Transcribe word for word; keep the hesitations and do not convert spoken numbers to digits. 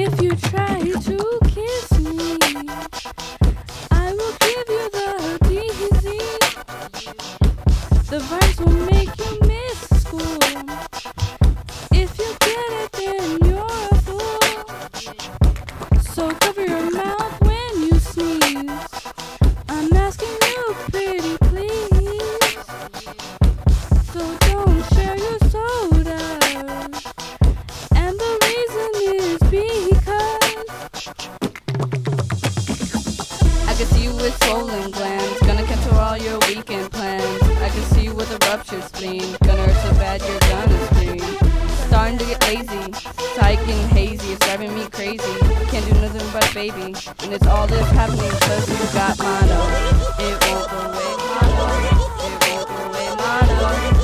If you try to kiss me, I will give you the disease. The virus will make you miss school. If you get it, then you're a fool. So cover your mouth when you sneeze. I'm asking you pretty please. So don't share your sodas. And the reason is because I can see you with swollen glands, gonna cancel all your weekend plans. I can see you with a ruptured spleen, gonna hurt so bad you're gonna scream. Starting to get lazy, psyching hazy, it's driving me crazy. Can't do nothing but a baby, and it's all this happening because you got mono. It won't go away, mono. It won't go away, mono.